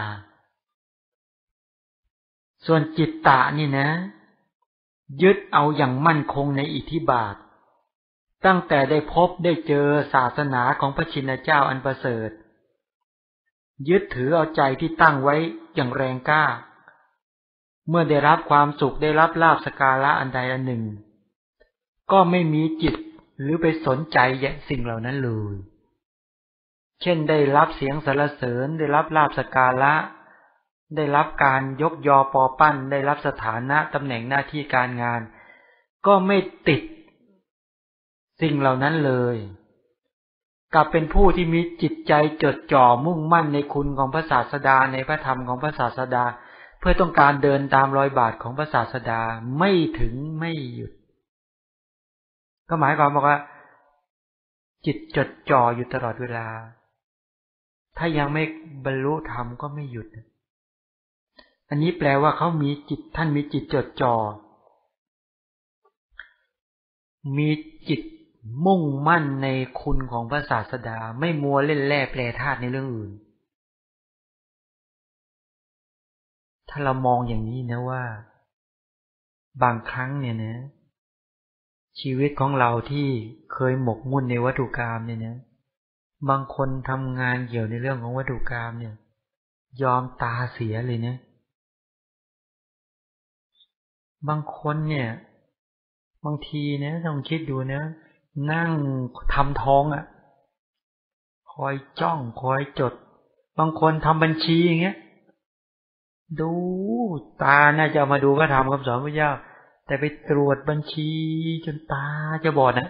ส่วนจิตตะนี่นะยึดเอาอย่างมั่นคงในอิทธิบาทตั้งแต่ได้พบได้เจอศาสนาของพระชินเจ้าอันประเสริฐยึดถือเอาใจที่ตั้งไว้อย่างแรงกล้าเมื่อได้รับความสุขได้รับลาภสักการะอันใดอันหนึ่งก็ไม่มีจิตหรือไปสนใจสิ่งเหล่านั้นเลยเช่นได้รับเสียงสรรเสริญได้รับลาภสักการะได้รับการยกยอปอปั้นได้รับสถานะตำแหน่งหน้าที่การงานก็ไม่ติดสิ่งเหล่านั้นเลยกลับเป็นผู้ที่มีจิตใจจดจ่อมุ่งมั่นในคุณของพระศาสดาในพระธรรมของพระศาสดาเพื่อต้องการเดินตามรอยบาทของพระศาสดาไม่ถึงไม่หยุดก็หมายความว่าจิตจดจ่ออยู่ตลอดเวลาถ้ายังไม่บรรลุธรรมก็ไม่หยุดอันนี้แปลว่าเขามีจิตท่านมีจิตจดจ่อมีจิตมุ่งมั่นในคุณของพระศาสดาไม่มัวเล่นแร่แปรธาตุในเรื่องอื่นถ้าเรามองอย่างนี้นะว่าบางครั้งเนี่ยนะชีวิตของเราที่เคยหมกมุ่นในวัตถุกรรมเนี่ยนะบางคนทำงานเกี่ยวในเรื่องของวัตถุกรรมเนี่ยยอมตาเสียเลยนะบางคนเนี่ยบางทีนะต้องคิดดูนะนั่งทำท้องอ่ะคอยจ้องคอยจดบางคนทำบัญชีอย่างเงี้ยดูตาน่าจะมาดูพระธรรมคำสอนพระเจ้าแต่ไปตรวจบัญชีจนตาจะบอดนะ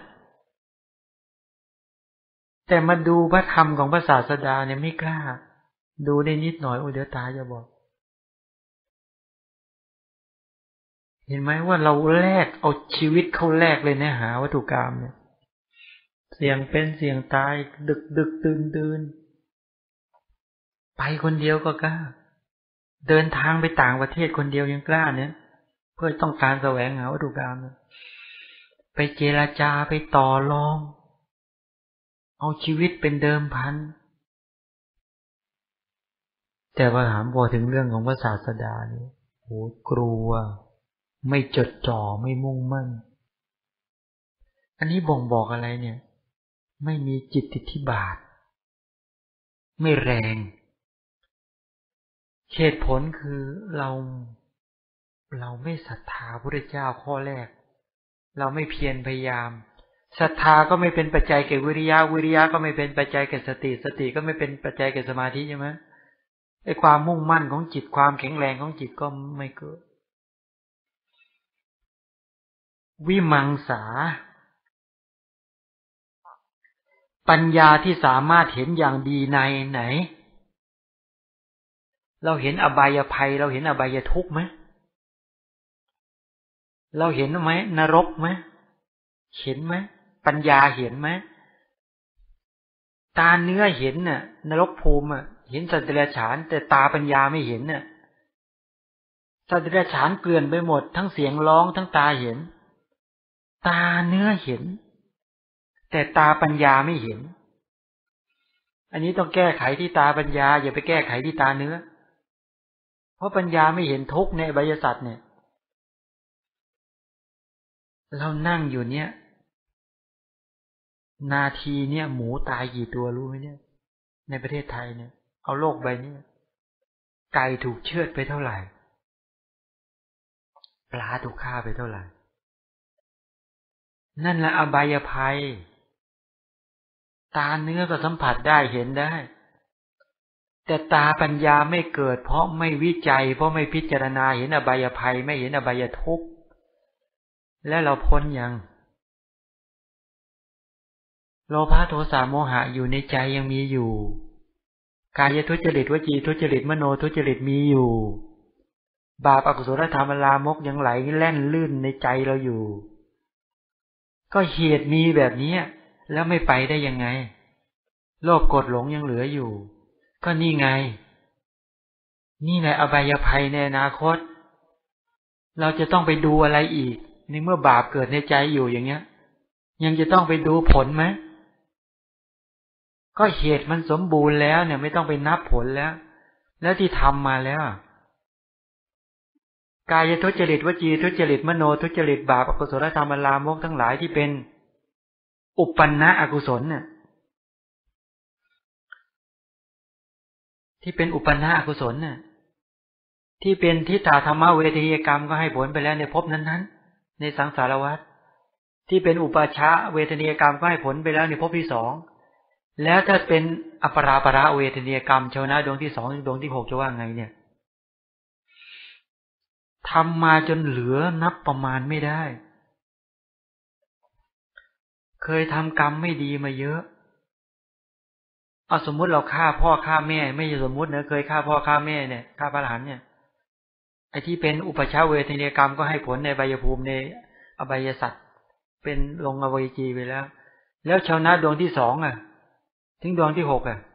แต่มาดูพระธรรมของพระศาสดาเนี่ยไม่กล้าดูได้นิดหน่อยโอ้เดี๋ยวตาจะบอดเห็นไหมว่าเราแลกเอาชีวิตเข้าแลกเลยนะหาวัตถุกรรมเนี่ยเสี่ยงเป็นเสี่ยงตายดึกดึกตื่นตื่นไปคนเดียวก็กล้าเดินทางไปต่างประเทศคนเดียวยังกล้าเนี่ยเพื่อต้องการแสวงหาวัตถุกรรมไปเจรจาไปต่อรองเอาชีวิตเป็นเดิมพันแต่ว่าถามพอถึงเรื่องของพระศาสดาเนี่ยโหกลัวไม่จดจ่อไม่มุ่งมั่นอันนี้บ่งบอกอะไรเนี่ยไม่มีจิตติธิบาทไม่แรงเหตุผลคือเราเราไม่ศรัทธาพระพุทธเจ้าข้อแรกเราไม่เพียรพยายามศรัทธาก็ไม่เป็นปัจจัยแก่วิริยะวิริยะก็ไม่เป็นปัจจัยแก่สติสติก็ไม่เป็นปัจจัยแก่สมาธิใช่ไหมไอ้ความมุ่งมั่นของจิตความแข็งแรงของจิตก็ไม่เกิดวิมังสาปัญญาที่สามารถเห็นอย่างดีในไหนเราเห็นอบายภัยเราเห็นอบายทุกข์ไหมเราเห็นไหมนรกไหมเห็นไหมปัญญาเห็นไหมตาเนื้อเห็นน่ะนรกภูมิอ่ะเห็นสัตว์เดรัจฉานแต่ตาปัญญาไม่เห็นน่ะสัตว์เดรัจฉานเกลื่อนไปหมดทั้งเสียงร้องทั้งตาเห็นตาเนื้อเห็นแต่ตาปัญญาไม่เห็นอันนี้ต้องแก้ไขที่ตาปัญญาอย่าไปแก้ไขที่ตาเนื้อเพราะปัญญาไม่เห็นทุกข์ในอริยสัจเนี่ยเรานั่งอยู่เนี่ยนาทีเนี่ยหมูตายกี่ตัวรู้ไหมเนี่ยในประเทศไทยเนี่ยเอาโลกใบนี้ไก่ถูกเชือดไปเท่าไหร่ปลาถูกฆ่าไปเท่าไหร่นั่นแหละอบายภัยตาเนื้อก็สัมผัสได้เห็นได้แต่ตาปัญญาไม่เกิดเพราะไม่วิจัยเพราะไม่พิจารณาเห็นอบายภัยไม่เห็นอบายทุกข์แล้วเราพ้นยังโลภะโทสะโมหะอยู่ในใจยังมีอยู่กายทุจริตวจีทุจริตมโนทุจริตมีอยู่บาปอกุศลธรรมลามกยังไหลแล่นลื่นในใจเราอยู่ก็เหตุมีแบบนี้แล้วไม่ไปได้ยังไงโลภโกรธหลงยังเหลืออยู่ก็นี่ไงนี่แหละอบายภัยในอนาคตเราจะต้องไปดูอะไรอีกในเมื่อบาปเกิดในใจอยู่อย่างเงี้ยยังจะต้องไปดูผลไหมก็เหตุมันสมบูรณ์แล้วเนี่ยไม่ต้องไปนับผลแล้วแล้วที่ทำมาแล้วกายทุจริตวจีทุจริตมโนทุจริตบาปอกุศลธรรมลามกทั้งหลายที่เป็นอุปปันนะอกุศลเนี่ยที่เป็นอุปปันนะอกุศลเนี่ยที่เป็นทิฏฐธรรมเวทีกรรมก็ให้ผลไปแล้วในภพนั้นๆในสังสารวัฏที่เป็นอุปาชะเวทนียกรรมก็ให้ผลไปแล้วในภพที่สองแล้วถ้าเป็นอัปราปราเวทนียกรรมชาวนะดวงที่สองดวงที่หกจะว่าไงเนี่ยทำมาจนเหลือนับประมาณไม่ได้เคยทำกรรมไม่ดีมาเยอะเอาสมมุติเราฆ่าพ่อฆ่าแม่ไม่ใช่สมมุตินะเคยฆ่าพ่อฆ่าแม่เนี่ยฆ่าพระหลานเนี่ยไอ้ที่เป็นอุปชาเวทนียกรรมก็ให้ผลในไบยภูมิในอบายสัตว์เป็นลงอวัยจีไปแล้วแล้วชาวนะดวงที่สองอ่ะถึงดวงที่หกอ่ะ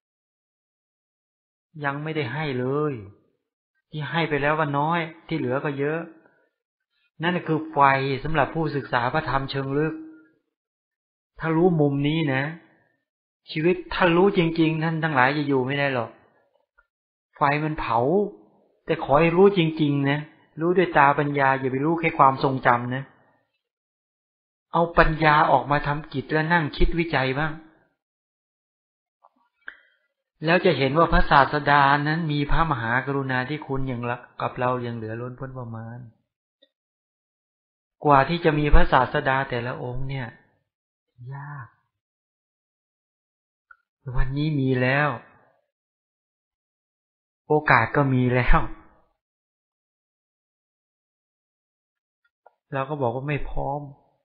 ยังไม่ได้ให้เลยที่ให้ไปแล้วก็น้อยที่เหลือก็เยอะนั่นคือไฟสำหรับผู้ศึกษาพระธรรมเชิงลึกถ้ารู้มุมนี้นะชีวิตถ้ารู้จริงๆท่านทั้งหลายจะอยู่ไม่ได้หรอกไฟมันเผาแต่ขอให้รู้จริงๆนะรู้ด้วยตาปัญญาอย่าไปรู้แค่ความทรงจำนะเอาปัญญาออกมาทำกิจแล้วนั่งคิดวิจัยบ้างแล้วจะเห็นว่าพระศาสดานั้นมีพระมหากรุณาธิคุณอย่างละกับเราอย่างเหลือล้นพ้นประมาณกว่าที่จะมีพระศาสดาแต่ละองค์เนี่ยยากวันนี้มีแล้วโอกาสก็มีแล้วเราก็บอกว่าไม่พร้อม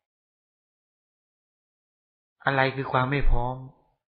อะไรคือความไม่พร้อม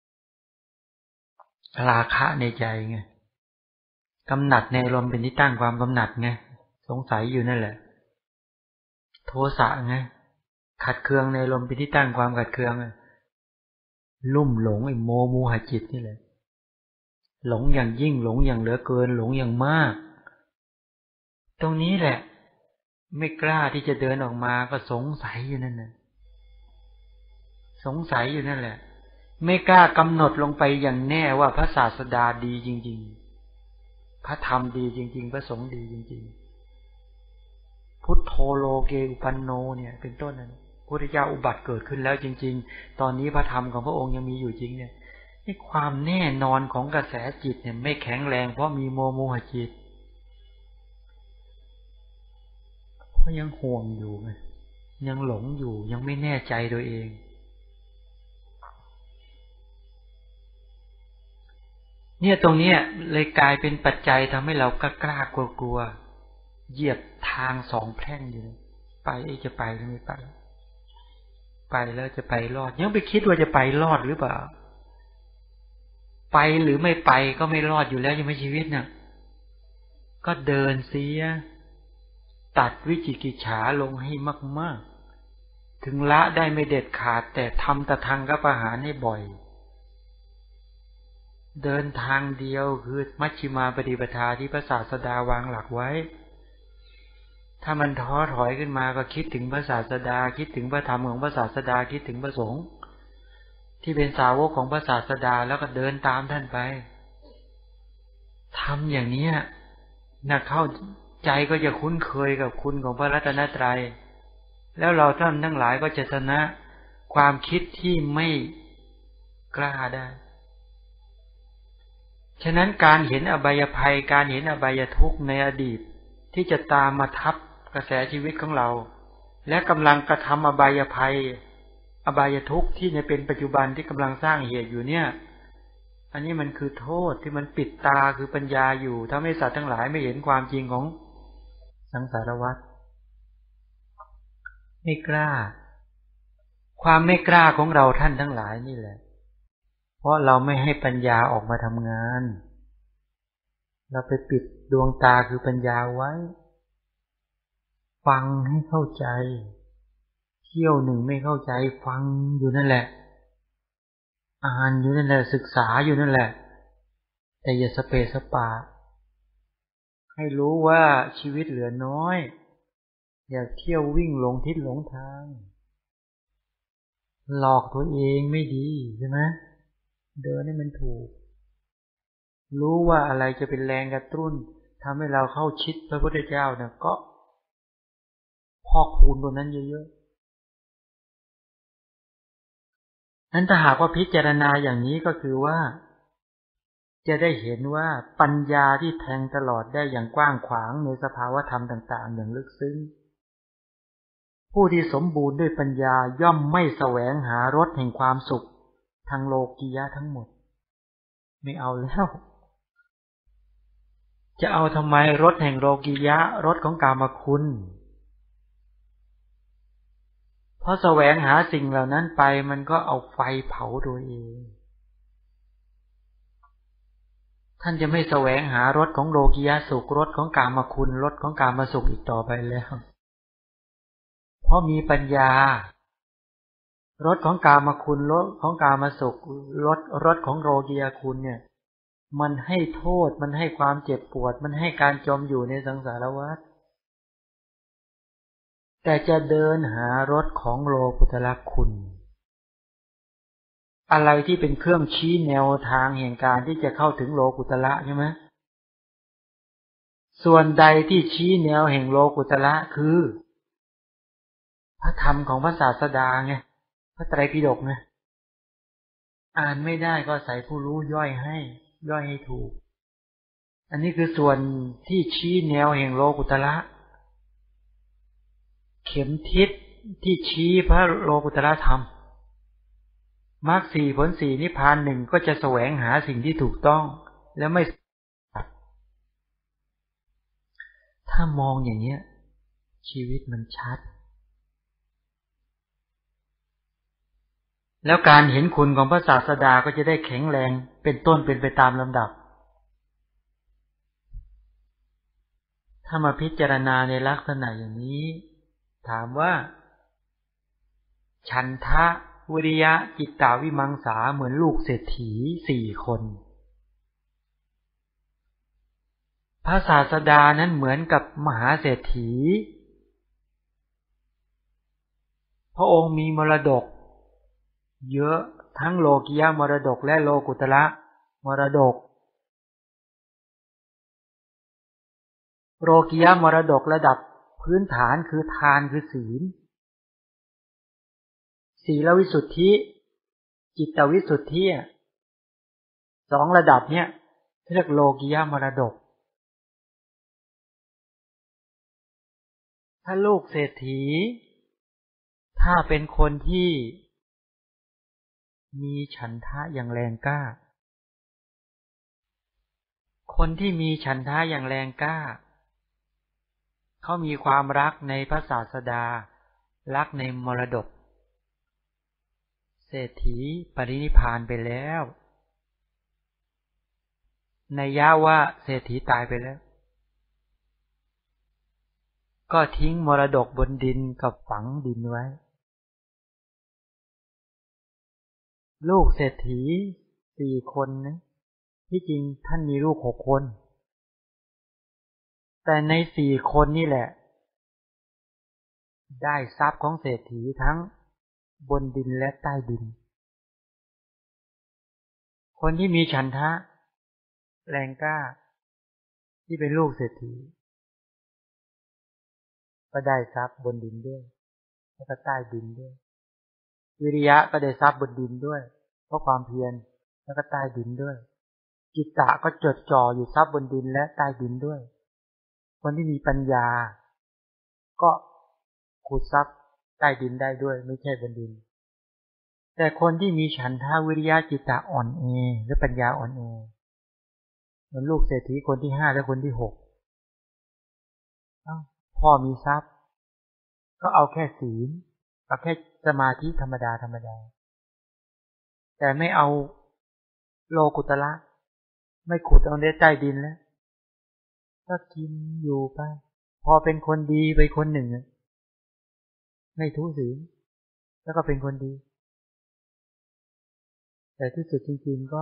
ราคะในใจไงกำหนัดในอารมณ์เป็นที่ตั้งความกำหนัดไงสงสัยอยู่นั่นแหละโทสะไงขัดเคืองในอารมณ์เป็นที่ตั้งความขัดเคืองลุ่มหลงไอ้โมมูหจิตนี่แหละหลงอย่างยิ่งหลงอย่างเหลือเกินหลงอย่างมากตรงนี้แหละไม่กล้าที่จะเดินออกมาก็สงสัยอยู่นั่นน่ะสงสัยอยู่นั่นแหละไม่กล้ากำหนดลงไปอย่างแน่ว่าพระศาสดาดีจริงๆพระธรรมดีจริงๆพระสงฆ์ดีจริงๆพุทโธโลเกอุปันโนเนี่ยเป็นต้นนั้นพุทธเจ้าอุบัติเกิดขึ้นแล้วจริงๆตอนนี้พระธรรมของพระองค์ยังมีอยู่จริงเนี่ยนี่ความแน่นอนของกระแสจิตเนี่ยไม่แข็งแรงเพราะมีโมโมหจิตเพราะยังห่วงอยู่ไงยังหลงอยู่ยังไม่แน่ใจตัวเองเนี่ยตรงนี้เลยกลายเป็นปัจจัยทำให้เรากล้ากล้ากลัวกลัวเหยียบทางสองแพร่งอยู่ไปจะไปหรือไม่ไปไปแล้วจะไปรอดยังไปคิดว่าจะไปรอดหรือเปล่าไปหรือไม่ไปก็ไม่รอดอยู่แล้วยังไม่ชีวิตเนี่ยก็เดินเสียตัดวิจิกิจฉาลงให้มากๆถึงละได้ไม่เด็ดขาดแต่ทำตะทางกับประหารให้บ่อยเดินทางเดียวคือมัชฌิมาปฏิปทาที่พระศาสดาวางหลักไว้ถ้ามันท้อถอยขึ้นมาก็คิดถึงพระศาสดาคิดถึงพระธรรมของพระศาสดาคิดถึงพระสงฆ์ที่เป็นสาวกของพระศาสดาแล้วก็เดินตามท่านไปทำอย่างนี้นะเข้าใจก็จะคุ้นเคยกับคุณของพระรัตนตรัยแล้วเราท่านทั้งหลายก็จะชนะความคิดที่ไม่กล้าได้ฉะนั้นการเห็นอบายภัยการเห็นอบายทุกข์ในอดีตที่จะตามมาทับกระแสชีวิตของเราและกำลังกระทำอบายภัยอบายทุกข์ที่ในเป็นปัจจุบันที่กำลังสร้างเหตุอยู่เนี่ยอันนี้มันคือโทษที่มันปิดตาคือปัญญาอยู่ทำให้สัตว์ทั้งหลายไม่เห็นความจริงของสังสารวัฏไม่กล้าความไม่กล้าของเราท่านทั้งหลายนี่แหละเพราะเราไม่ให้ปัญญาออกมาทำงานเราไปปิดดวงตาคือปัญญาไว้ฟังให้เข้าใจเที่ยวหนึ่งไม่เข้าใจฟังอยู่นั่นแหละอ่านอยู่นั่นแหละศึกษาอยู่นั่นแหละแต่อย่าสเปสปาให้รู้ว่าชีวิตเหลือน้อยอย่าเที่ยววิ่งหลงทิศหลงทางหลอกตัวเองไม่ดีใช่ไหมเดินให้มันถูกรู้ว่าอะไรจะเป็นแรงกระตุ้นทำให้เราเข้าชิดพระพุทธเจ้าเนี่ยก็พอกพูนตัวนั้นเยอะๆนั้นถ้าหากว่าพิจารณาอย่างนี้ก็คือว่าจะได้เห็นว่าปัญญาที่แทงตลอดได้อย่างกว้างขวางในสภาวะธรรมต่างๆอย่างลึกซึ้งผู้ที่สมบูรณ์ด้วยปัญญาย่อมไม่แสวงหารสแห่งความสุขทางโลกียะทั้งหมดไม่เอาแล้วจะเอาทำไมรสแห่งโลกียะรสของกามคุณเพราะแสวงหาสิ่งเหล่านั้นไปมันก็เอาไฟเผาตัวเองท่านจะไม่แสวงหารสของโลกียะสุขรสของกามคุณรสของกามสุขอีกต่อไปแล้วเพราะมีปัญญารสของกามคุณรสของกามสุขรสรสของโลกียะคุณเนี่ยมันให้โทษมันให้ความเจ็บปวดมันให้การจมอยู่ในสังสารวัฏแต่จะเดินหารสของโลกุตระคุณอะไรที่เป็นเครื่องชี้แนวทางแห่งการที่จะเข้าถึงโลกุตระใช่ไหมส่วนใดที่ชี้แนวแห่งโลกุตระคือพระธรรมของพระศาสดาไงพระไตรปิฎกไงอ่านไม่ได้ก็ใส่ผู้รู้ย่อยให้ย่อยให้ถูกอันนี้คือส่วนที่ชี้แนวแห่งโลกุตระเข็มทิศที่ชี้พระโลกุตระธรรมมรรคสี่ผลสี่นิพพานหนึ่งก็จะแสวงหาสิ่งที่ถูกต้องแล้วไม่ถ้ามองอย่างนี้ชีวิตมันชัดแล้วการเห็นคุณของพระศาสดาก็จะได้แข็งแรงเป็นต้นเป็นไปตามลำดับถ้ามาพิจารณาในลักษณะอย่างนี้ถามว่าฉันทะวิริยะจิตตาวิมังสาเหมือนลูกเศรษฐีสี่คนพระศาสดานั้นเหมือนกับมหาเศรษฐีพระองค์มีมรดกเยอะทั้งโลกียมรดกและโลกุตระมรดกโลกียมรดกระดับพื้นฐานคือทานคือศีลศีลวิสุทธิจิตวิสุทธิสองระดับเนี้ยเรียกโลกียมรดกถ้าลูกเศรษฐีถ้าเป็นคนที่มีฉันทะอย่างแรงกล้าคนที่มีฉันทะอย่างแรงกล้าเขามีความรักในพระศาสดารักในมรดกเศรษฐีปรินิพพานไปแล้วนัยยะว่าเศรษฐีตายไปแล้วก็ทิ้งมรดกบนดินกับฝังดินไว้ลูกเศรษฐีสี่คนนะที่จริงท่านมีลูกหกคนแต่ในสี่คนนี่แหละได้ทรัพย์ของเศรษฐีทั้งบนดินและใต้ดินคนที่มีฉันทะแรงกล้าที่เป็นลูกเศรษฐีก็ได้ทรัพย์บนดินด้วยแล้วก็ใต้ดินด้วยวิริยะก็ได้ทรัพย์บนดินด้วยเพราะความเพียรแล้วก็ใต้ดินด้วยจิตตะก็จดจ่ออยู่ทรัพย์บนดินและใต้ดินด้วยคนที่มีปัญญาก็ขุดทรัพย์ใต้ดินได้ด้วยไม่ใช่บนดินแต่คนที่มีฉันทะวิริยะจิตตะอ่อนแอหรือปัญญาอ่อนแอเหมือนลูกเศรษฐีคนที่ห้าและคนที่หกพ่อมีทรัพย์ก็เอาแค่ศีลเอาแค่สมาธิธรรมดาธรรมดาแต่ไม่เอาโลกุตระไม่ขุดเอาในใต้ดินแล้วก็กินอยู่ไปพอเป็นคนดีไปคนหนึ่งไม่ทุศีลแล้วก็เป็นคนดีแต่ที่สุดจริงๆก็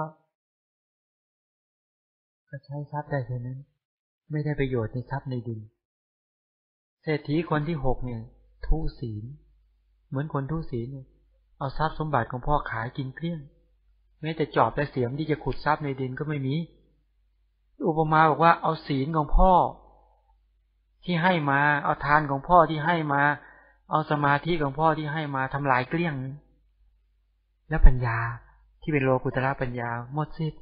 ก็ใช้ทรัพย์ได้เท่านั้นไม่ได้ประโยชน์ในทรัพย์ในดินเศรษฐีคนที่หกเนี่ยทุศีลเหมือนคนทุศีลเนี่ยเอาทรัพย์สมบัติของพ่อขายกินเกลี้ยงแม้แต่จอบและเสียมที่จะขุดทรัพย์ในดินก็ไม่มีอุปมาบอกว่าเอาศีลของพ่อที่ให้มาเอาทานของพ่อที่ให้มาเอาสมาธิของพ่อที่ให้มาทำลายเกลี้ยงแล้วปัญญาที่เป็นโลกุตระปัญญาหมดสิ้น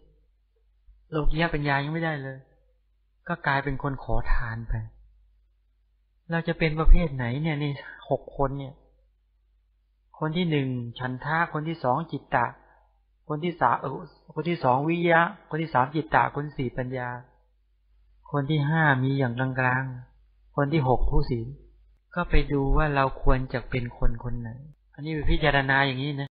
โลกียปัญญายังไม่ได้เลยก็กลายเป็นคนขอทานไปเราจะเป็นประเภทไหนเนี่ยในหกคนเนี่ยคนที่หนึ่งฉันทะคนที่สองจิตตะคนที่สามเออคนที่สองวิริยะคนที่สามจิตตะคนที่สี่ปัญญาคนที่ห้ามีอย่างกลางๆคนที่หกทุศีลก็ไปดูว่าเราควรจะเป็นคนคนไหนอันนี้ไปพิจารณาอย่างนี้นะ